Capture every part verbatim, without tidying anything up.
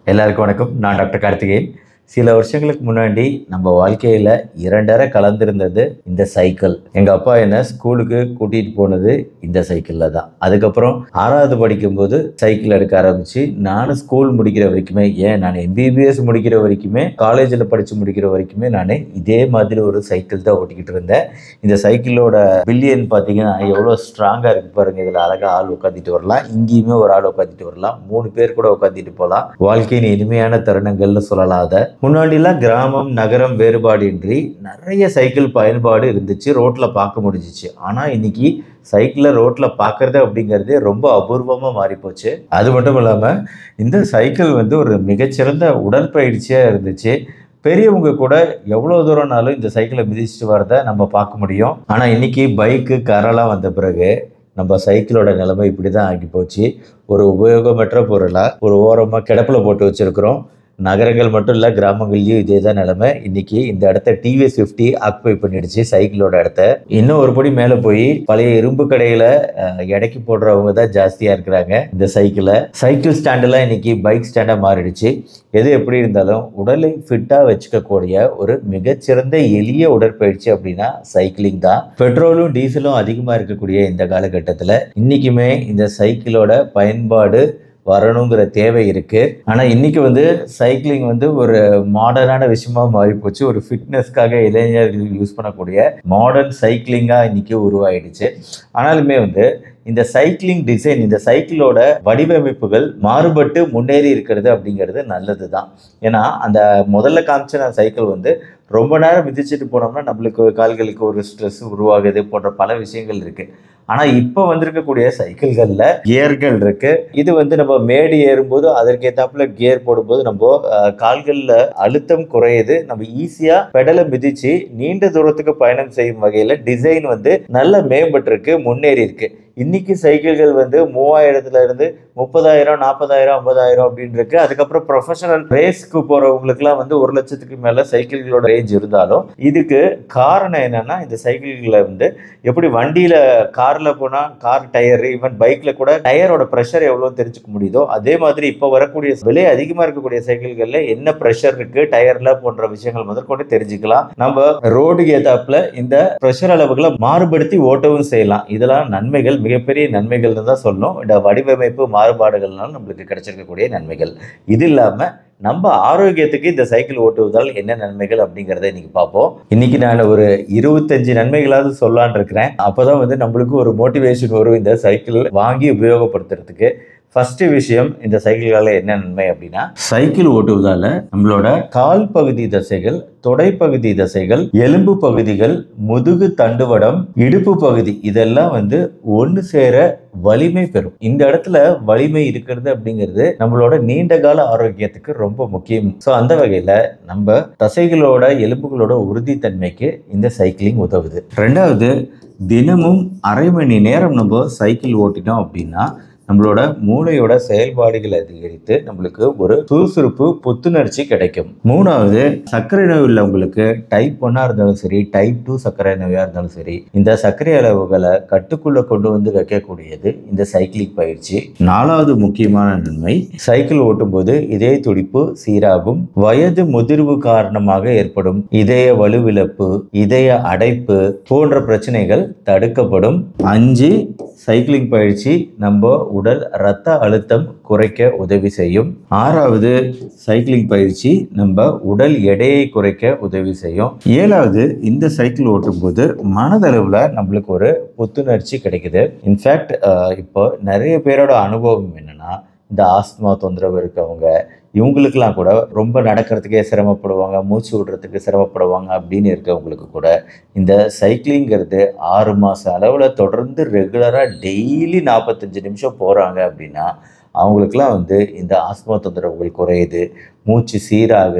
எல்லாருக்கும் வணக்கம். நான் டாக்டர் கார்த்திகேயன். சில வருஷங்களுக்கு முன்னாடி நம்ம வாழ்க்கையில் இரண்டரை கலந்துருந்தது இந்த சைக்கிள். எங்கள் அப்பா என்ன ஸ்கூலுக்கு கூட்டிகிட்டு போனது இந்த சைக்கிளில் தான். அதுக்கப்புறம் ஆறாவது படிக்கும்போது சைக்கிள் எடுக்க ஆரம்பித்து நானும் ஸ்கூல் முடிக்கிற வரைக்குமே, ஏன் நான் எம்பிபிஎஸ் முடிக்கிற வரைக்குமே, காலேஜில் படித்து முடிக்கிற வரைக்குமே நான் இதே மாதிரி ஒரு சைக்கிள் தான் ஓட்டிக்கிட்டு இருந்தேன். இந்த சைக்கிளோட பில்லியன் பார்த்தீங்கன்னா எவ்வளோ ஸ்ட்ராங்காக இருக்குது பாருங்கள். இதில் அழகாக ஆள் உட்காந்துட்டு வரலாம், இங்கேயுமே ஒரு ஆள் உட்காந்துட்டு வரலாம், மூணு பேர் கூட உட்காந்துட்டு போகலாம். வாழ்க்கையின் இனிமையான தருணங்கள்னு சொல்லலாம். அதை முன்னாடிலாம் கிராமம் நகரம் வேறுபாடு இன்றி நிறைய சைக்கிள் பயன்பாடு இருந்துச்சு, ரோட்டில் பார்க்க முடிஞ்சிச்சு. ஆனால் இன்னைக்கு சைக்கிளை ரோட்டில் பார்க்குறது அப்படிங்கிறது ரொம்ப அபூர்வமாக மாறிப்போச்சு. அது மட்டும் இல்லாமல் இந்த சைக்கிள் வந்து ஒரு மிகச்சிறந்த உடற்பயிற்சியாக இருந்துச்சு. பெரியவங்க கூட எவ்வளோ தூரம்னாலும் இந்த சைக்கிளை மிதிச்சுட்டு வரதை நம்ம பார்க்க முடியும். ஆனால் இன்னைக்கு பைக்கு காரெல்லாம் வந்த பிறகு நம்ம சைக்கிளோட நிலைமை இப்படி தான் ஆகி போச்சு. ஒரு உபயோகமற்ற பொருளாக ஒரு ஓரமாக கிடப்பில் போட்டு வச்சுருக்கிறோம். நகரங்கள் மட்டும் இல்லை, கிராமங்கள்லையும் இதே தான் நிலைமை. இன்னைக்கு இந்த இடத்த டிவிஎஸ் ஃபிஃப்டி ஆக்குபை பண்ணிடுச்சு சைக்கிளோட இடத்த. இன்னும் ஒரு படி மேலே போய் பழைய இரும்பு கடையில் எடைக்கு போடுறவங்க தான் ஜாஸ்தியாக இருக்கிறாங்க இந்த சைக்கிளை. சைக்கிள் ஸ்டாண்டெல்லாம் இன்னைக்கு பைக் ஸ்டாண்டாக மாறிடுச்சு. எது எப்படி இருந்தாலும் உடலை ஃபிட்டாக வச்சுக்கக்கூடிய ஒரு மிகச்சிறந்த எளிய உடற்பயிற்சி அப்படின்னா சைக்கிளிங் தான். பெட்ரோலும் டீசலும் அதிகமாக இருக்கக்கூடிய இந்த காலகட்டத்தில் இன்றைக்குமே இந்த சைக்கிளோட பயன்பாடு வரணுங்கிற தேவை இருக்கு. ஆனா இன்னைக்கு வந்து சைக்கிளிங் வந்து ஒரு மாடர்னான விஷயமா மாறி போச்சு. ஒரு ஃபிட்னஸ்க்காக இளைஞர்கள் யூஸ் பண்ணக்கூடிய மாடர்ன் சைக்கிளிங்கா இன்னைக்கு உருவாயிடுச்சு. ஆனாலுமே வந்து இந்த சைக்கிளிங் டிசைன், இந்த சைக்கிளோட வடிவமைப்புகள் மாறுபட்டு முன்னேறி இருக்கிறது அப்படிங்கிறது நல்லது தான். ஏன்னா அந்த முதல்ல காமிச்ச நான் சைக்கிள் வந்து ரொம்ப நேரம் மிதிச்சுட்டு போனோம்னா நம்மளுக்கு கால்களுக்கு ஒரு ஸ்ட்ரெஸ் உருவாகுது போன்ற பல விஷயங்கள் இருக்கு. ஆனால் இப்போ வந்திருக்கக்கூடிய சைக்கிள்களில் கியர்கள் இருக்கு. இது வந்து நம்ம மேடு ஏறும்போது அதற்கேற்றாப்புல கியர் போடும்போது நம்ம கால்களில் அழுத்தம் குறையுது. நம்ம ஈஸியாக பெடலை மிதிச்சு நீண்ட தூரத்துக்கு பயணம் செய்யும் வகையில் டிசைன் வந்து நல்ல மேம்பட்டிருக்கு, முன்னேறி இருக்கு. இன்னைக்கு சைக்கிள்கள் வந்து மூவாயிரத்துல இருந்து முப்பதாயிரம் நாற்பதாயிரம் ஐம்பதாயிரம் அப்படின்னு இருக்கு. அதுக்கப்புறம் ப்ரொஃபஷனல் ரேஸ்க்கு போறவங்களுக்குலாம் வந்து ஒரு லட்சத்துக்கு மேல சைக்கிள்களோட ரேஞ்ச் இருந்தாலும் இதுக்கு காரணம் என்னன்னா, இந்த சைக்கிள்களை வந்து எப்படி வண்டியில கார்ல போனா கார் டயர், ஈவன் பைக்ல கூட டயரோட ப்ரெஷர் எவ்வளவு தெரிஞ்சுக்க முடியுதோ அதே மாதிரி இப்போ வரக்கூடிய விலை அதிகமா இருக்கக்கூடிய சைக்கிள்கள்ல என்ன ப்ரெஷர் இருக்கு டயர்ல போன்ற விஷயங்கள் முதற்கொண்டு தெரிஞ்சுக்கலாம். நம்ம ரோடுக்கு ஏத்தாப்புல இந்த ப்ரெஷர் அளவுகளை மாறுபடுத்தி ஓட்டவும் செய்யலாம். இதெல்லாம் நன்மைகள், மிகப்பெரிய நன்மைகள் தான் சொல்லணும். இந்த வடிவமைப்பு மாறுபாடுகள்னால நம்மளுக்கு கிடைச்சிருக்கக்கூடிய நன்மைகள். இது இல்லாம நம்ம ஆரோக்கியத்துக்கு இந்த சைக்கிள் ஓட்டுவதால் என்ன நன்மைகள் அப்படிங்கிறத இன்னைக்கு பார்ப்போம். இன்னைக்கு நான் ஒரு இருபத்தஞ்சு நன்மைகளாவது சொல்லலான் இருக்கிறேன். அப்போதான் வந்து நம்மளுக்கு ஒரு மோட்டிவேஷன் வரும் இந்த சைக்கிள் வாங்கி உபயோகப்படுத்துறதுக்கு. ஃபர்ஸ்ட் விஷயம், இந்த சைக்கிள்களால் என்ன நன்மை அப்படின்னா, சைக்கிள் ஓட்டுவதால நம்மளோட கால் பகுதி தசைகள், தொடைப்பகுதி தசைகள், எலும்பு பகுதிகள், முதுகு தண்டுவடம், இடுப்பு பகுதி இதெல்லாம் வந்து ஒன்று சேர வலிமை பெறும். இந்த இடத்துல வலிமை இருக்கிறது அப்படிங்கிறது நம்மளோட நீண்ட கால ஆரோக்கியத்துக்கு ரொம்ப முக்கியம். ஸோ அந்த வகையில நம்ம தசைகளோட எலும்புகளோட உறுதித்தன்மைக்கு இந்த சைக்கிளிங் உதவுது. ரெண்டாவது, தினமும் அரை மணி நேரம் நம்ம சைக்கிள் ஓட்டினோம் அப்படின்னா நம்மளோட மூளையோட செயல்பாடுகள் அதிகரித்து நம்மளுக்கு ஒரு சுறுசுறுப்பு, புத்துணர்ச்சி கிடைக்கும். மூணாவது, சர்க்கரை நோய் உள்ளவங்களுக்கு டைப் ஒன்னா இருந்தாலும் சரி, டைப் டூ சர்க்கரை நோயா இருந்தாலும் சரி, இந்த சர்க்கரை அளவுகளை கட்டுக்குள்ள கொண்டு வந்து வைக்கக்கூடியது இந்த சைக்கிளிங் பயிற்சி. நாலாவது முக்கியமான நன்மை, சைக்கிள் ஓட்டும் போது இதய துடிப்பு சீராகும். வயது முதிர்வு காரணமாக ஏற்படும் இதய வலுவிழப்பு, இதய அடைப்பு போன்ற பிரச்சனைகள் தடுக்கப்படும். அஞ்சு, சைக்கிளிங் பயிற்சி நம்ம உடல் இரத்த அழுத்தம் குறைக்க உதவி செய்யும். ஆறாவது, சைக்கிளிங் பயிற்சி நம்ம உடல் எடையை குறைக்க உதவி செய்யும். ஏழாவது, இந்த சைக்கிள் ஓட்டும் போது மனதளவுல நம்மளுக்கு ஒரு புத்துணர்ச்சி கிடைக்குது. இன்ஃபேக்ட் இப்போ நிறைய பேரோட அனுபவம் என்னன்னா, இந்த ஆஸ்துமா தொந்தரவு இருக்கவங்க இவங்களுக்கெல்லாம் கூட ரொம்ப நடக்கிறதுக்கே சிரமப்படுவாங்க, மூச்சு விடுறதுக்கு சிரமப்படுவாங்க அப்படின்னு இருக்கவங்களுக்கு கூட இந்த சைக்கிளிங்கிறது ஆறு மாதம் அளவில் தொடர்ந்து ரெகுலராக டெய்லி நாற்பத்தஞ்சு நிமிஷம் போகிறாங்க அப்படின்னா அவங்களுக்குலாம் வந்து இந்த ஆஸ்துமா தொந்தரவுகள் குறையுது, மூச்சு சீராகுது,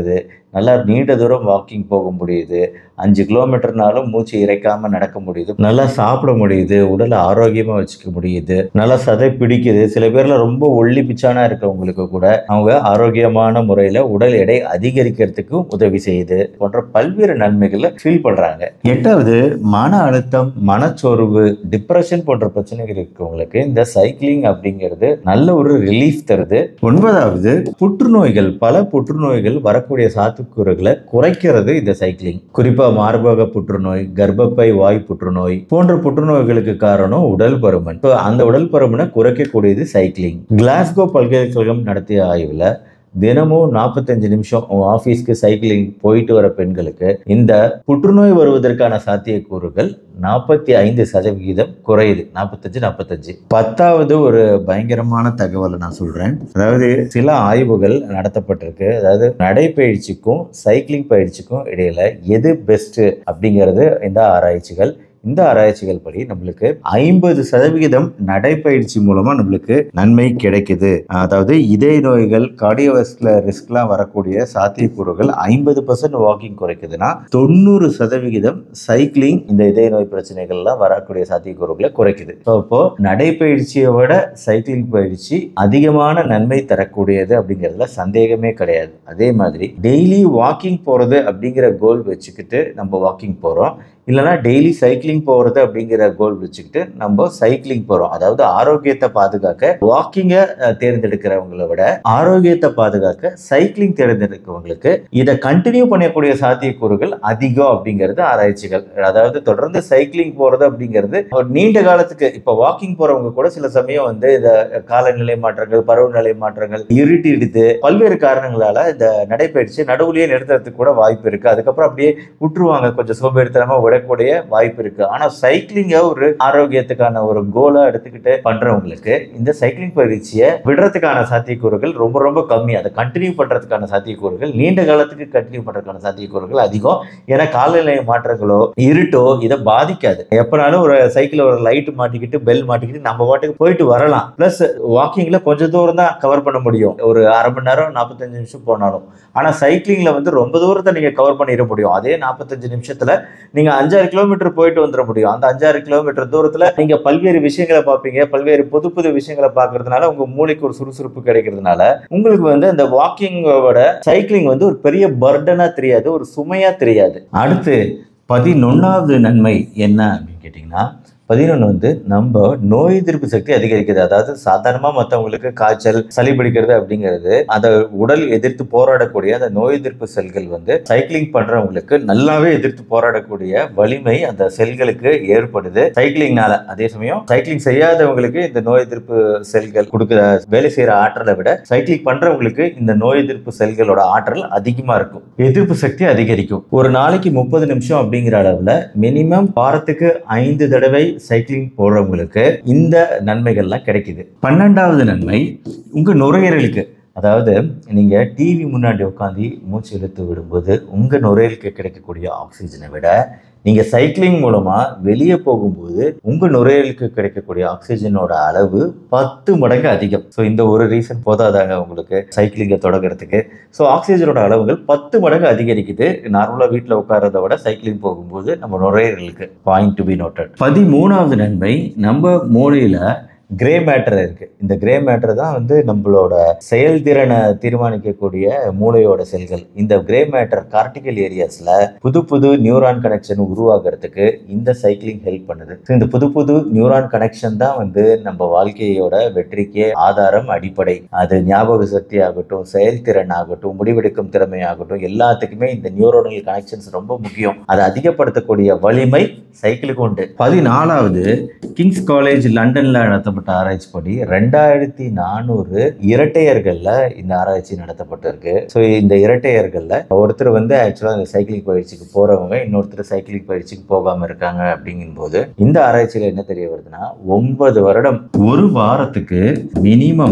நல்லா நீண்ட தூரம் வாக்கிங் போக முடியுது, அஞ்சு கிலோமீட்டர்னாலும் மூச்சு இறைக்காமல் நடக்க முடியுது, நல்லா சாப்பிட முடியுது, உடலை ஆரோக்கியமாக வச்சுக்க முடியுது, நல்லா சதை பிடிக்குது. சில பேரில் ரொம்ப ஒல்லி பிச்சானா இருக்கவங்களுக்கு கூட அவங்க ஆரோக்கியமான முறையில் உடல் எடை அதிகரிக்கிறதுக்கும் உதவி செய்யுது போன்ற பல்வேறு நன்மைகளை ஃபீல் பண்ணுறாங்க. எட்டாவது, மன அழுத்தம், மனச்சோர்வு, டிப்ரெஷன் போன்ற பிரச்சனைகள் இருக்கவங்களுக்கு இந்த சைக்கிளிங் அப்படிங்கிறது நல்ல ஒரு ரிலீஃப் தருது. ஒன்பதாவது, புற்றுநோய்கள், பல புற்றுநோய்கள் வரக்கூடிய சாத்தியக்கூறுகளை குறைக்கிறது இந்த சைக்கிளிங். குறிப்பா மார்பக புற்றுநோய், கர்ப்பப்பை வாய் புற்றுநோய் போன்ற புற்றுநோய்களுக்கு காரணம் உடல் பருமன். அந்த உடல் பருமனை குறைக்கக்கூடியது சைக்கிளிங். கிளாஸ்கோ பல்கலைக்கழகம் நடத்திய ஆய்வுல தினமும் நாற்பத்தஞ்சு நிமிஷம் ஆஃபீஸ்க்கு சைக்கிளிங் போயிட்டு வர பெண்களுக்கு இந்த புற்றுநோய் வருவதற்கான சாத்தியக்கூறுகள் நாற்பத்தி ஐந்து சதவிகிதம் குறையுது. நாற்பத்தஞ்சு நாற்பத்தஞ்சு. பத்தாவது ஒரு பயங்கரமான தகவலை நான் சொல்றேன். அதாவது சில ஆய்வுகள் நடத்தப்பட்டிருக்கு. அதாவது நடைப்பயிற்சிக்கும் சைக்கிளிங் பயிற்சிக்கும் இடையில எது பெஸ்ட் அப்படிங்கிறது இந்த ஆராய்ச்சிகள். இந்த ஆராய்ச்சிகள் படி நம்மளுக்கு ஐம்பது சதவிகிதம் நடைப்பயிற்சி மூலமா நம்மளுக்கு நன்மை கிடைக்குது. அதாவது இதய நோய்கள், கார்டியோவாஸ்குலர் ரிஸ்க்லாம் வரக்கூடிய சாத்தியக்கூறுகள் ஐம்பது பர்சன்ட் வாக்கிங் குறைக்குதுன்னா தொண்ணூறு சதவிகிதம் சைக்கிளிங் இந்த இதய நோய் பிரச்சனைகள்லாம் வரக்கூடிய சாத்தியக்கூறுகளை குறைக்குது. அப்போ நடைப்பயிற்சியை விட சைக்கிளிங் பயிற்சி அதிகமான நன்மை தரக்கூடியது அப்படிங்கிறதுல சந்தேகமே கிடையாது. அதே மாதிரி டெய்லி வாக்கிங் போறது அப்படிங்கிற கோல் வச்சுக்கிட்டு நம்ம வாக்கிங் போறோம், இல்லைனா டெய்லி சைக்கிளிங் போகிறது அப்படிங்கிற கோல் வச்சுக்கிட்டு நம்ம சைக்கிளிங் போகிறோம். அதாவது ஆரோக்கியத்தை பாதுகாக்க வாக்கிங்கை தேர்ந்தெடுக்கிறவங்களை விட ஆரோக்கியத்தை பாதுகாக்க சைக்கிளிங் தேர்ந்தெடுக்கிறவங்களுக்கு இதை கண்டினியூ பண்ணக்கூடிய சாத்தியக்கூறுகள் அதிகம் அப்படிங்கிறது ஆராய்ச்சிகள். அதாவது தொடர்ந்து சைக்கிளிங் போகிறது அப்படிங்கிறது ஒரு நீண்ட காலத்துக்கு, இப்போ வாக்கிங் போகிறவங்க கூட சில சமயம் வந்து இந்த காலநிலை மாற்றங்கள், பருவநிலை மாற்றங்கள், இருட்டிடுது, பல்வேறு காரணங்களால இந்த நடைப்பயிற்சி நடுவுலயே நிறுத்துறதுக்கு கூட வாய்ப்பு இருக்கு. அதுக்கப்புறம் அப்படியே விட்டுருவாங்க, கொஞ்சம் சோம்பேறித்தனமா விடக்கூடிய வாய்ப்பு இருக்கு. ஆனா சைக்கிளிங்க ஒரு ஆரோக்கியத்துக்கான ஒரு கோலா எடுத்துக்கிட்டு பண்றவங்களுக்கு இந்த சைக்கிளிங் பயிற்சியை விடுறதுக்கான சாத்தியக்கூறுகள் ரொம்ப ரொம்ப கம்மி. அதை கண்டினியூ பண்றதுக்கான சாத்தியக்கூறுகள், நீண்ட காலத்துக்கு கண்டினியூ பண்றதுக்கான சாத்தியக்கூறுகள் அதிகம். ஏன்னா காலநிலை மாற்றங்களோ இருட்டோ இதை பாதிக்காது. எப்பனாலும் ஒரு சைக்கிள் ஒரு லைட் மாட்டிக்கிட்டு பெல் மாட்டிக்கிட்டு நம்ம பாட்டுக்கு போயிட்டு வரலாம். பிளஸ் வாக்கிங்ல கொஞ்சம் தூரம் தான் கவர் பண்ண முடியும், ஒரு அரை மணி நேரம் நாற்பத்தஞ்சு நிமிஷம் போனாலும். ஆனா சைக்கிளிங்ல வந்து ரொம்ப தூரத்தை நீங்க கவர் பண்ணிட முடியும். அதே நாற்பத்தஞ்சு நிமிஷத்துல நீங்க அஞ்சாறு கிலோமீட்டர் போயிட்டு வந்துட முடியும். அந்த அஞ்சாறு கிலோமீட்டர் தூரத்துல நீங்க பல்வேறு விஷயங்களை பார்ப்பீங்க, பல்வேறு புது புது விஷயங்களை பார்க்கறதுனால உங்க மூளைக்கு ஒரு சுறுசுறுப்பு கிடைக்கிறதுனால உங்களுக்கு வந்து அந்த வாக்கிங்கோட சைக்கிளிங் வந்து ஒரு பெரிய பர்டனா தெரியாது, ஒரு சுமையா தெரியாது. அடுத்து பதினொன்னாவது நன்மை என்ன அப்படின்னு கேட்டீங்கன்னா, பதினொன்று வந்து நம்ம நோய் எதிர்ப்பு சக்தி அதிகரிக்குது. அதாவது சாதாரணமாக மற்றவங்களுக்கு காய்ச்சல், சளி பிடிக்கிறது அப்படிங்கிறது அதை உடல் எதிர்த்து போராடக்கூடிய அந்த நோய் எதிர்ப்பு செல்கள் வந்து சைக்கிளிங் பண்றவங்களுக்கு நல்லாவே எதிர்த்து போராடக்கூடிய வலிமை அந்த செல்களுக்கு ஏற்படுது சைக்கிளிங்னால. அதே சமயம் சைக்கிளிங் செய்யாதவங்களுக்கு இந்த நோய் எதிர்ப்பு செல்கள் கொடுக்குற வேலை செய்யற ஆற்றலை விட சைக்கிளிங் பண்றவங்களுக்கு இந்த நோய் எதிர்ப்பு செல்களோட ஆற்றல் அதிகமா இருக்கும், எதிர்ப்பு சக்தி அதிகரிக்கும். ஒரு நாளைக்கு முப்பது நிமிஷம் அப்படிங்கிற அளவுல மினிமம் வாரத்துக்கு ஐந்து தடவை சைக்கிளிங் போறவங்களுக்கு இந்த நன்மைகள்லாம் கிடைக்குது. பன்னெண்டாவது நன்மை உங்க நுரையீரலுக்கு. அதாவது நீங்க டிவி முன்னாடி உட்காந்து மூச்சு இழுத்து விடும்போது உங்க நுரையீரலுக்கு கிடைக்கக்கூடிய ஆக்சிஜனை விட நீங்க சைக்கிளிங் மூலமா வெளியே போகும்போது உங்க நுரையீரலுக்கு கிடைக்கக்கூடிய ஆக்சிஜனோட அளவு பத்து மடங்கு அதிகம். ஸோ இந்த ஒரு ரீசன் போதாதாங்க உங்களுக்கு சைக்கிளிங்கை தொடங்குறதுக்கு. ஸோ ஆக்சிஜனோட அளவுகள் பத்து மடங்கு அதிகரிக்குது நார்மலாக வீட்டில் உட்கார்றத விட சைக்கிளிங் போகும்போது நம்ம நுரையீரலுக்கு. Point to be noted. பதிமூணாவது நன்மை, நம்ம மூளையில கிரே மேட்டர் இருக்கு. இந்த கிரே மேட்டர் தான் வந்து நம்மளோட செயல்திறனை தீர்மானிக்கக்கூடிய மூளையோட செல்கள். இந்த கிரே மேட்டர் கார்டிகல் ஏரியாஸ்ல புது புது நியூரான் கனெக்ஷன் உருவாகிறதுக்கு இந்த சைக்கிளிங் ஹெல்ப் பண்ணுது. இந்த புது புது நியூரான் கனெக்ஷன் தான் வந்து நம்ம வாழ்க்கையோட வெற்றிக்கே ஆதாரம், அடிப்படை. அது ஞாபக சக்தி ஆகட்டும், செயல்திறன் ஆகட்டும், முடிவெடுக்கும் திறமை ஆகட்டும், எல்லாத்துக்குமே இந்த நியூரோனல் கனெக்ஷன்ஸ் ரொம்ப முக்கியம். அதை அதிகப்படுத்தக்கூடிய வலிமை சைக்கிளுக்கு உண்டு. பதினாலாவது, கிங்ஸ் காலேஜ் லண்டன்ல நடத்தப்பட்ட ஆராய்ச்சி படி ரெண்டாயிரத்தி நானூறு இரட்டையர்கள்ல இந்த ஆராய்ச்சி நடத்தப்பட்டிருக்கு. ஸோ இந்த இரட்டையர்கள்ல ஒருத்தர் வந்து ஆக்சுவலா இந்த சைக்கிளிங் பயிற்சிக்கு போறவங்க, இன்னொருத்தர் சைக்கிளிங் பயிற்சிக்கு போகாம இருக்காங்க. அப்படிங்கும் போது இந்த ஆராய்ச்சியில என்ன தெரிய வருதுன்னா, ஒன்பது வருடம் ஒரு வாரத்துக்கு மினிமம்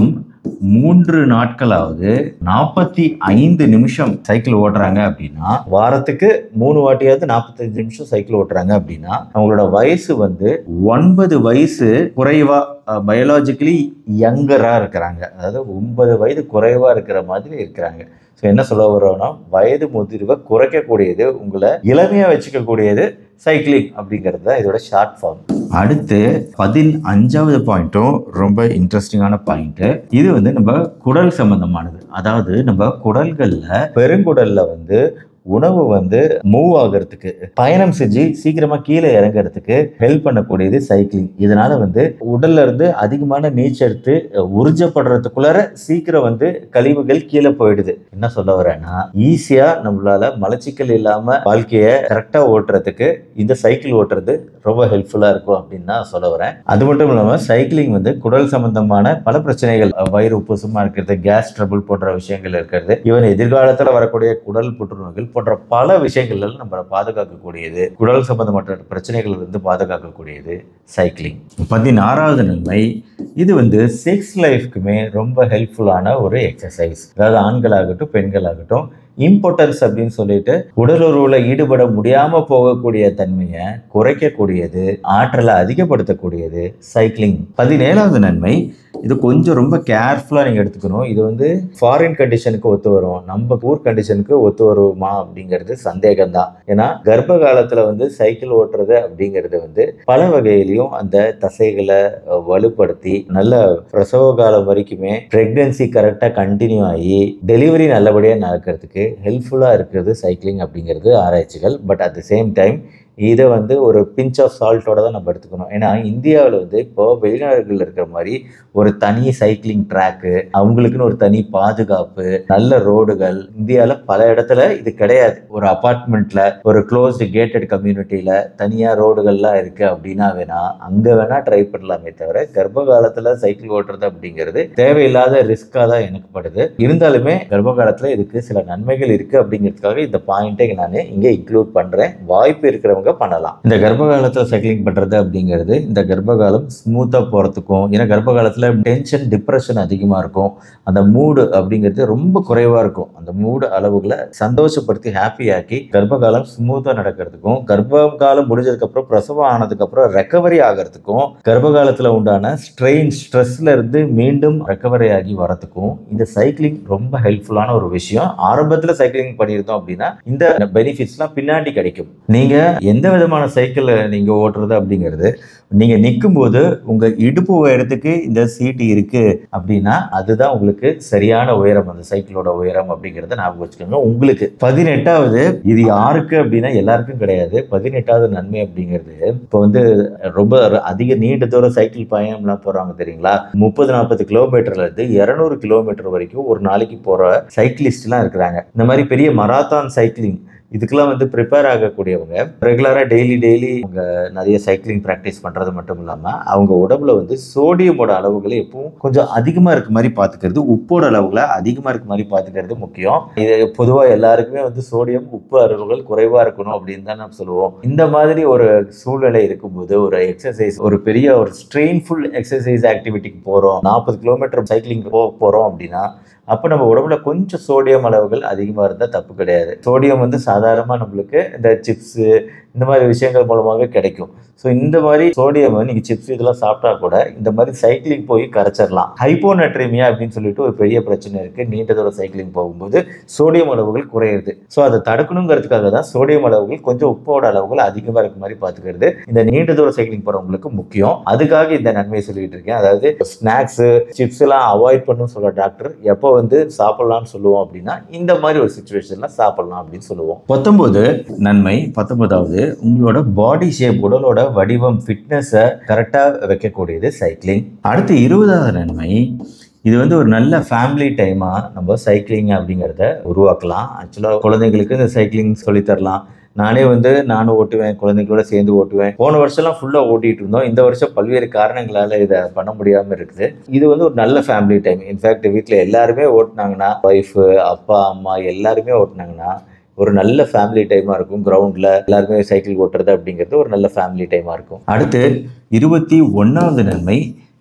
மூன்று நாட்களாவது நாற்பத்தி ஐந்து நிமிஷம் சைக்கிள் ஓட்டுறாங்க அப்படின்னா, வாரத்துக்கு மூணு வாட்டியாவது நாற்பத்தஞ்சு நிமிஷம் சைக்கிள் ஓட்டுறாங்க அப்படின்னா, அவங்களோட வயசு வந்து ஒன்பது வயசு குறைவா பயாலஜிக்கலி யங்கரா இருக்கிறாங்க. அதாவது ஒன்பது வயது குறைவா இருக்கிற மாதிரி இருக்கிறாங்க. ஸோ என்ன சொல்ல வரோம்னா, வயது முதிர்வை குறைக்கக்கூடியது, உங்களை இளமையா வச்சுக்கக்கூடியது சைக்கிளிங் அப்படிங்கிறது தான் இதோட ஷார்ட் ஃபார்ம். அடுத்து பதினஞ்சாவது பாயிண்ட்டும் ரொம்ப இன்ட்ரெஸ்டிங்கான பாயிண்ட். இது வந்து நம்ம குடல் சம்பந்தமானது. அதாவது நம்ம குடல்கள்ல பெருங்குடல்ல வந்து உணவு வந்து மூவ் ஆகிறதுக்கு, பயணம் செஞ்சு சீக்கிரமா கீழே இறங்குறதுக்கு ஹெல்ப் பண்ணக்கூடியது சைக்கிளிங். இதனால வந்து உடல்ல இருந்து அதிகமான நீச்செடுத்து உறிஞ்சப்படுறதுக்குள்ளார சீக்கிரம் வந்து கழிவுகள் கீழே போயிடுது. என்ன சொல்ல வரேன்னா, ஈஸியா நம்மளால மலச்சிக்கல் இல்லாம வாழ்க்கையை கரெக்டா ஓட்டுறதுக்கு இந்த சைக்கிள் ஓட்டுறது ரொம்ப ஹெல்ப்ஃபுல்லா இருக்கும் அப்படின்னு நான் சொல்ல வரேன். அது மட்டும் இல்லாம சைக்கிளிங் வந்து குடல் சம்பந்தமான பல பிரச்சனைகள், வயிறு உப்புசமா இருக்கிறது, கேஸ் ட்ரபிள் போன்ற விஷயங்கள் இருக்கிறது, ஈவன் எதிர்காலத்துல வரக்கூடிய குடல் புற்றுநோய்கள் போன்ற பல விஷயங்கள்ல நம்ம பாதுகாக்கக்கூடியது, குடல் சம்பந்தப்பட்ட பிரச்சனைகள் இருந்து பாதுகாக்கக்கூடியது சைக்கிளிங். பதினாறாவது நன்மை, இது வந்து செக்ஸ் லைஃப்க்குமே ரொம்ப ஹெல்ப்ஃபுல்லான ஒரு எக்ஸசைஸ். அதாவது ஆண்களாகட்டும் பெண்களாகட்டும் இம்பார்ட்டன்ஸ் அப்படின்னு சொல்லிட்டு உடலுறவுல ஈடுபட முடியாம போகக்கூடிய தன்மையை குறைக்கக்கூடியது, ஆற்றலை அதிகப்படுத்தக்கூடியது சைக்கிளிங். பதினேழாவது நன்மை, இது கொஞ்சம் ரொம்ப கேர்ஃபுல்லா நீங்க எடுத்துக்கணும். இது வந்து ஃபாரின் கண்டிஷனுக்கு ஒத்து வரும், நம்ம ஊர் கண்டிஷனுக்கு ஒத்து வருமா அப்படிங்கிறது சந்தேகம் தான். ஏன்னா கர்ப்ப காலத்துல வந்து சைக்கிள் ஓட்டுறது அப்படிங்கிறது வந்து பல வகையிலையும் அந்த தசைகளை வலுப்படுத்தி நல்ல பிரசவ காலம் வரைக்குமே பிரெக்னன்சி கரெக்டா கண்டினியூ ஆகி டெலிவரி நல்லபடியா நடக்கிறதுக்கு ஹெல்ப்ஃபுல்லா இருக்கிறது சைக்கிளிங் அப்படிங்கிறது ஆராய்ச்சிகள். But at the same time இதை வந்து ஒரு பிஞ்ச் ஆஃப் சால்ட்டோட தான் நம்ம எடுத்துக்கணும். ஏன்னா இந்தியாவில் வந்து இப்போ வெளிநாடுகளில் இருக்கிற மாதிரி ஒரு தனி சைக்கிளிங் ட்ராக்கு, அவங்களுக்குன்னு ஒரு தனி பாதுகாப்பு, நல்ல ரோடுகள் இந்தியாவில் பல இடத்துல இது கிடையாது. ஒரு அபார்ட்மெண்ட்ல ஒரு க்ளோஸ்டு கேட்டட் கம்யூனிட்டியில தனியா ரோடுகள்லாம் இருக்கு அப்படின்னா வேணா அங்க வேணா ட்ரை பண்ணலாமே தவிர, கர்ப்ப காலத்துல சைக்கிள் ஓட்டுறது அப்படிங்கிறது தேவையில்லாத ரிஸ்கா தான் எனக்கு படுது. இருந்தாலுமே கர்ப்ப காலத்துல இதுக்கு சில நன்மைகள் இருக்கு அப்படிங்கிறதுக்காக இந்த பாயிண்டை நான் இங்க இன்க்ளூட் பண்றேன். வாய்ப்பு இருக்கிறவங்க பண்ணலாம். இந்த கர்ப்ப காலத்துல சைக்கிளிங் பண்றது அப்படிங்கிறது இந்த கர்ப்ப காலம் ஸ்மூத்தா போறதுக்கும், ஏன்னா கர்ப்ப காலத்துல டென்ஷன் டிப்ரெஷன் அதிகமா இருக்கும், அந்த மூடு அப்படிங்கிறது ரொம்ப குறைவா இருக்கும். அந்த மூடு அளவுகளை சந்தோஷப்படுத்தி ஹாப்பி ஆக்கி கர்ப்ப காலம் ஸ்மூத்தா நடக்கிறதுக்கும், கர்ப்ப காலம் முடிஞ்சதுக்கு அப்புறம் பிரசவம் ஆனதுக்கு அப்புறம் ரெக்கவரி ஆகிறதுக்கும், கர்ப்ப காலத்துல உண்டான ஸ்ட்ரெயின் ஸ்ட்ரெஸ்ல இருந்து மீண்டும் ரெக்கவரி ஆகி வரதுக்கும் இந்த சைக்கிளிங் ரொம்ப ஹெல்ப்ஃபுல்லான ஒரு விஷயம். ஆரம்பத்துல சைக்கிளிங் பண்ணியிருந்தோம் அப்படின்னா இந்த பெனிஃபிட்ஸ்லாம் பின்னாடி கிடைக்கும். நீங்க எந்த விதமான சைக்கிள் நீங்க ஓட்டுறது அப்படிங்கிறது, நீங்க நிற்கும் போது உங்க இடுப்பு உயரத்துக்கு இந்த சீட்டு இருக்கு அப்படின்னா அதுதான் உங்களுக்கு சரியான உயரம், அந்த சைக்கிளோட உயரம் அப்படிங்கிறத ஞாபகம் வச்சுக்கோங்க. உங்களுக்கு பதினெட்டாவது, இது யாருக்கு அப்படின்னா எல்லாருக்கும் கிடையாது. பதினெட்டாவது நன்மை அப்படிங்கிறது, இப்போ வந்து ரொம்ப அதிக நீண்ட தூரம் சைக்கிள் பயணம்லாம் போறாங்க தெரியுங்களா, முப்பது நாற்பது கிலோமீட்டர்ல இருந்து இருநூறு கிலோமீட்டர் வரைக்கும் ஒரு நாளைக்கு போற சைக்கிளிஸ்ட் எல்லாம் இருக்கிறாங்க. இந்த மாதிரி பெரிய மராத்தான் சைக்கிளிங் இதுக்கெல்லாம் வந்து ப்ரிப்பேர் ஆகக்கூடியவங்க ரெகுலராக டெய்லி டெய்லி அவங்க நிறைய சைக்கிளிங் ப்ராக்டிஸ் பண்ணுறது மட்டும் இல்லாமல் அவங்க உடம்புல வந்து சோடியமோட அளவுகளை எப்பவும் கொஞ்சம் அதிகமாக இருக்க மாதிரி பார்த்துக்கிறது, உப்போட அளவுகளை அதிகமாக இருக்க மாதிரி பார்த்துக்கிறது முக்கியம். இது பொதுவாக எல்லாருக்குமே வந்து சோடியம் உப்பு அளவுகள் குறைவாக இருக்கணும் அப்படின்னு தான் நம்ம சொல்லுவோம். இந்த மாதிரி ஒரு சூழ்நிலை இருக்கும்போது ஒரு எக்ஸசைஸ், ஒரு பெரிய ஒரு ஸ்ட்ரெயின்ஃபுல் எக்ஸசைஸ் ஆக்டிவிட்டிக்கு போகிறோம், நாற்பது கிலோமீட்டர் சைக்கிளிங் போக போகிறோம் அப்படின்னா அப்போ நம்ம உடம்புல கொஞ்சம் சோடியம் அளவுகள் அதிகமாக இருந்தால் தப்பு கிடையாது. சோடியம் வந்து சாதாரணமாக நம்மளுக்கு இந்த சிப்ஸு இந்த மாதிரி விஷயங்கள் மூலமாகவே கிடைக்கும். ஸோ இந்த மாதிரி சோடியம் நீங்கள் சிப்ஸ் இதெல்லாம் சாப்பிட்டா கூட இந்த மாதிரி சைக்கிளிங் போய் கரைச்சிடலாம். ஹைப்போநட்ரிமியா அப்படின்னு சொல்லிட்டு ஒரு பெரிய பிரச்சனை இருக்குது. நீண்ட தூரம் சைக்கிளிங் போகும்போது சோடியம் அளவுகள் குறையுது. ஸோ அதை தடுக்கணுங்கிறதுக்காக தான் சோடியம் அளவுகள் கொஞ்சம் உப்போட அளவுகள் அதிகமாக இருக்க மாதிரி பார்த்துக்கிறது இந்த நீண்ட தூரம் சைக்கிளிங் போகிறவங்களுக்கு முக்கியம். அதுக்காக இந்த நன்மையை சொல்லிட்டு இருக்கேன். அதாவது ஸ்நாக்ஸு சிப்ஸ் எல்லாம் அவாய்ட் பண்ணணும்னு சொல்ற டாக்டர் எப்போ வந்து சாப்பிடலாம்னு சொல்லுவோம் அப்படின்னா இந்த மாதிரி ஒரு சிச்சுவேஷன்ல சாப்பிடலாம் அப்படின்னு சொல்லுவோம். பத்தொன்பது நன்மை, பத்தொன்பதாவது உங்களோட பாடி ஷேப், உடலோட வடிவம், ஃபிட்னஸை கரெக்டாக வைக்கக்கூடியது சைக்கிளிங். அடுத்து இருபதாவது நன்மை, இது வந்து ஒரு நல்ல ஃபேமிலி டைமாக நம்ம சைக்கிளிங் அப்படிங்கிறத உருவாக்கலாம். ஆக்சுவலாக குழந்தைங்களுக்கு இந்த சைக்கிளிங் சொல்லித்தரலாம். நானே வந்து நானும் ஓட்டுவேன், குழந்தைங்களோட சேர்ந்து ஓட்டுவேன். போன வருஷம்லாம் ஃபுல்லாக ஓட்டிகிட்டு இருந்தோம். இந்த வருஷம் பல்வேறு காரணங்களால் இதை பண்ண முடியாமல் இருக்குது. இது வந்து ஒரு நல்ல ஃபேமிலி டைம். இன்ஃபேக்ட் வீட்டில் எல்லாருமே ஓட்டினாங்கன்னா, ஒய்ஃபு அப்பா அம்மா எல்லாருமே ஓட்டினாங்கன்னா ஒரு நல்ல ஃபேமிலி டைமாக இருக்கும். கிரவுண்டில் எல்லாருமே சைக்கிள் ஓட்டுறது அப்படிங்கிறது ஒரு நல்ல ஃபேமிலி டைமாக இருக்கும். அடுத்து இருபத்தி ஒன்றாவது நன்மை,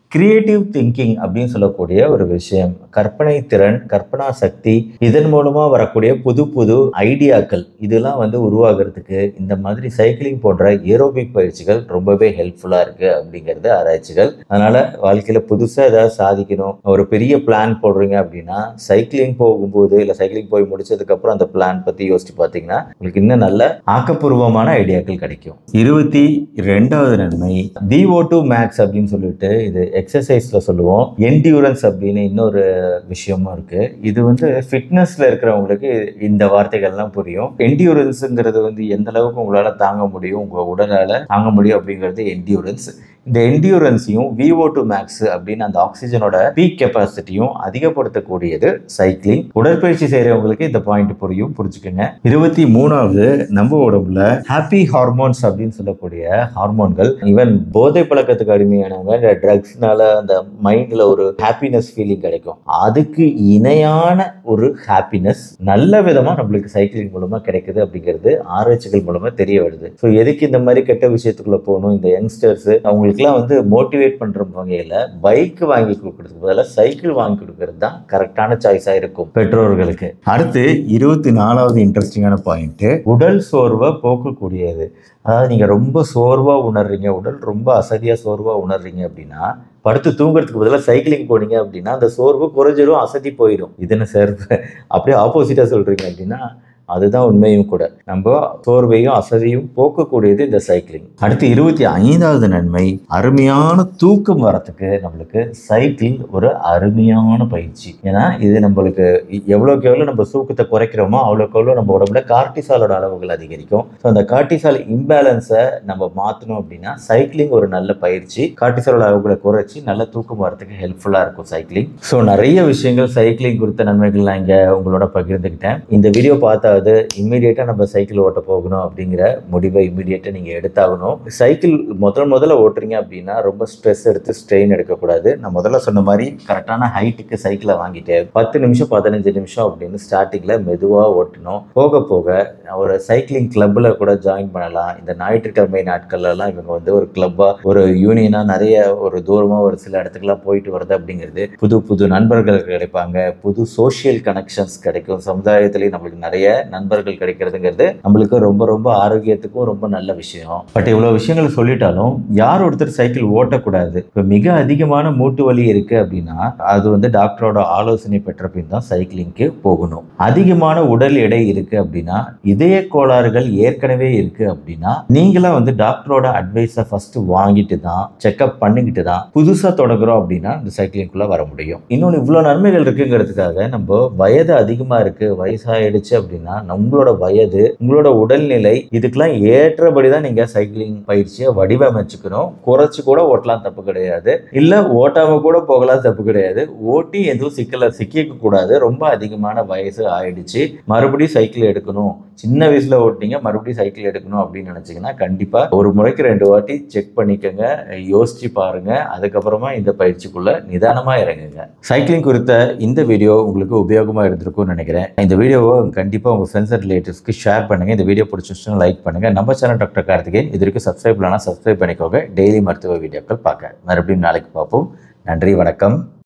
கிரியேட்டிவ் திங்கிங் அப்படின்னு சொல்லக்கூடிய ஒரு விஷயம், கற்பனை திறன், கற்பனா சக்தி, இதன் மூலமா வரக்கூடிய புது புது ஐடியாக்கள் இதெல்லாம் வந்து உருவாகிறதுக்கு இந்த மாதிரி சைக்கிளிங் போன்ற ஏரோபிக் பயிற்சிகள் ரொம்பவே ஹெல்ப்ஃபுல்லா இருக்கு அப்படிங்கிறது ஆராய்ச்சிகள். அதனால வாழ்க்கையில புதுசா ஏதாவது சாதிக்கணும், ஒரு பெரிய பிளான் போடுறீங்க அப்படின்னா சைக்கிளிங் போகும்போது இல்ல சைக்கிளிங் போய் முடிச்சதுக்கு அப்புறம் அந்த பிளான் பத்தி யோசிச்சு பார்த்தீங்கன்னா உங்களுக்கு இன்னும் நல்ல ஆக்கப்பூர்வமான ஐடியாக்கள் கிடைக்கும். இருபத்தி ரெண்டாவது நன்மை வி ஓ டூ மேக்ஸ் அப்படின்னு சொல்லிட்டு இது எக்ஸசைஸ்ல சொல்லுவோம். என்டியூரன்ஸ் அப்படின்னு இன்னொரு விஷயமும் இருக்கு. இது வந்து ஃபிட்னஸ்ல இருக்கிறவங்களுக்கு இந்த வார்த்தைகள்லாம் புரியும். என்டியூரன்ஸுங்கிறது வந்து எந்த அளவுக்கு உங்களால தாங்க முடியும், உங்க உடலால தாங்க முடியும் அப்படிங்கிறது என்டியூரன்ஸ். இந்த என்டியூரன்ஸையும் வி ஓ டூ மேக்ஸ் அப்படின்னு அந்த ஆக்சிஜனோட பீக் கெப்பாசிட்டியும் அதிகப்படுத்தக்கூடியது சைக்கிளிங். உடற்பயிற்சி செய்யறவங்களுக்கு இந்த பாயிண்ட் புரியும், புரிஞ்சுக்கோங்க. இருபத்தி மூணாவது நம்ம உடம்புல ஹாப்பி ஹார்மோன்ஸ் அப்படின்னு சொல்லக்கூடிய ஹார்மோன்கள், ஈவன் போதை பழக்கத்துக்கு அடிமையானவங்க இந்த ட்ரக்ஸ்னால அந்த மைண்ட்ல ஒரு ஹாப்பினஸ் ஃபீலிங் கிடைக்கும். அதுக்கு இணையான ஒரு ஹாப்பினஸ் நல்ல விதமா நம்மளுக்கு சைக்கிளிங் மூலமா கிடைக்குது அப்படிங்கிறது ஆராய்ச்சிகள் மூலமா தெரிய வருது. ஸோ எதுக்கு இந்த மாதிரி கெட்ட விஷயத்துக்குள்ள போகணும், இந்த யங்ஸ்டர்ஸ் அவங்களுக்கு வந்து மோட்டிவேட் பண்ற வகையில பைக் வாங்கி கொடுக்கறதுக்கு பதிலாக சைக்கிள் வாங்கி கொடுக்கறது தான் கரெக்டான சாய்ஸா இருக்கும் பெற்றோர்களுக்கு. அடுத்து இருபத்தி நாலாவது இன்ட்ரெஸ்டிங்கான பாயிண்ட் உடல் சோர்வை போக்கக்கூடியது. அதாவது நீங்க ரொம்ப சோர்வா உணர்றீங்க, உடல் ரொம்ப அசதியா சோர்வா உணர்றீங்க அப்படின்னா படுத்து தூங்குறதுக்கு பதிலாக சைக்கிளிங் போனீங்க அப்படின்னா அந்த சோர்வு குறைஞ்சிடும், அசதி போயிடும். இதுன்னு சார் அப்படியே ஆப்போசிட்டா சொல்றீங்க அப்படின்னா அதுதான் உண்மையும் கூட. நம்ம சோர்வையும் அசதியும் போக்கக்கூடியது இந்த சைக்கிளிங். அடுத்து இருபத்தி ஐந்தாவது நன்மை அருமையான தூக்கம் வரத்துக்கு நம்மளுக்கு சைக்கிள் ஒரு அருமையான பயிற்சி. ஏன்னா இது நம்மளுக்கு எவ்வளோக்கு எவ்வளோ நம்ம தூக்கத்தை குறைக்கிறோமோ அவ்வளோக்கு எவ்வளோ நம்ம உடம்புல கார்டிசாலோட அளவுகள் அதிகரிக்கும். ஸோ அந்த கார்டிசால் இம்பேலன்ஸை நம்ம மாற்றணும் அப்படின்னா சைக்கிளிங் ஒரு நல்ல பயிற்சி. கார்டிசாலோட அளவுகளை குறைச்சி நல்ல தூக்கம் வரத்துக்கு ஹெல்ப்ஃபுல்லாக இருக்கும் சைக்கிளிங். ஸோ நிறைய விஷயங்கள் சைக்கிளிங் குறித்த நன்மைகள் நான் இங்கே உங்களோட பகிர்ந்துக்கிட்டேன். இந்த வீடியோ பார்த்தா அது இம்மிடியேட்டா நம்ம சைக்கிள் ஓட்ட போகணும் அப்படிங்கிற முடிவை இம்மிடியேட்டா நீங்க எடுத்தாகணும். சைக்கிள் முதல் முதல்ல ஓட்டுறீங்க அப்படின்னா ரொம்ப ஸ்ட்ரெஸ் எடுத்து ஸ்ட்ரெயின் எடுக்கக்கூடாது. நான் முதல்ல சொன்ன மாதிரி கரெக்டான ஹைட்டுக்கு சைக்கிளை வாங்கிட்டு பத்து நிமிஷம் பதினஞ்சு நிமிஷம் அப்படின்னு ஸ்டார்டிங்ல மெதுவா ஓட்டணும். போக போக ஒரு சைக்கிளிங் கிளப்ல கூட ஜாயின் பண்ணலாம். இந்த ஞாயிற்றுக்கிழமை நாட்கள்ல எல்லாம் இவங்க வந்து ஒரு கிளப்பா ஒரு யூனியனா நிறைய ஒரு தூரமா ஒரு சில இடத்துக்குலாம் போயிட்டு வருது அப்படிங்கிறது புது புது நண்பர்கள் கிடைப்பாங்க, புது சோசியல் கனெக்ஷன்ஸ் கிடைக்கும். சமுதாயத்திலேயே நம்மளுக்கு நிறைய நண்பர்கள் கிடைக்கிறதுங்கிறது நம்மளுக்கு ரொம்ப ரொம்ப ஆரோக்கியத்துக்கும் ரொம்ப நல்ல விஷயம். பட் இவ்வளவு விஷயங்கள் சொல்லிட்டாலும் யார் ஒருத்தர் சைக்கிள் ஓட்டக்கூடாது. இப்போ மிக அதிகமான மூட்டு வலி இருக்கு அப்படின்னா அது வந்து டாக்டரோட ஆலோசனை பெற்ற பின் தான் சைக்கிளிங்க்கு போகணும். அதிகமான உடல் எடை இருக்கு அப்படின்னா, இதய கோளாறுகள் ஏற்கனவே இருக்கு அப்படின்னா நீங்களா வந்து டாக்டரோட அட்வைஸை ஃபர்ஸ்ட் வாங்கிட்டு தான் செக்அப் பண்ணிக்கிட்டு தான் புதுசா தொடங்குறோம் அப்படின்னா இந்த சைக்கிளிங்குள்ள வர முடியும். இன்னொன்று இவ்வளவு நன்மைகள் இருக்குங்கிறதுக்காக நம்ம வயது அதிகமா இருக்கு, வயசாயிடுச்சு அப்படின்னா உங்களோட வயது உங்களோட உடல்நிலை இதுக்கெல்லாம் ஏற்றபடி தான் நீங்க சைக்கிளிங் பயிற்சியை வடிவமைச்சுக்கணும். குறைச்சு கூட ஓட்டலாம், தப்பு கிடையாது. இல்ல ஓட்டாம கூட போகலாம், தப்பு கிடையாது. ஓட்டி எதுவும் சிக்கல சிக்கிக்க கூடாது. ரொம்ப அதிகமான வயசு ஆயிடுச்சு, மறுபடியும் சைக்கிள் எடுக்கணும், சின்ன வயசுல ஓட்டிங்க மறுபடியும் சைக்கிள் எடுக்கணும் அப்படின்னு நினைச்சீங்கன்னா கண்டிப்பா ஒரு முறைக்கு ரெண்டு வாட்டி செக் பண்ணிக்கோங்க, யோசிச்சு பாருங்க. அதுக்கப்புறமா இந்த பயிற்சிக்குள்ள நிதானமா இறங்குங்க. சைக்கிளிங் குறித்த இந்த வீடியோ உங்களுக்கு உபயோகமா இருந்திருக்கும்னு நினைக்கிறேன். இந்த வீடியோவை கண்டிப்பா உங்க ஃப்ரெண்ட்ஸ் அண்ட் ரிலேட்டிவ்ஸ்க்கு ஷேர் பண்ணுங்க. இந்த வீடியோ பிடிச்சிருச்சுன்னா லைக் பண்ணுங்க. நம்ம சேனல் டாக்டர் கார்த்திகேயன் இது வரைக்கும் சப்ஸ்கிரைப் பண்ணலாம், சப்ஸ்கிரைப் பண்ணிக்கோங்க. டெய்லி மருத்துவ வீடியோக்கள் பார்க்க மறுபடியும் நாளைக்கு பார்ப்போம். நன்றி, வணக்கம்.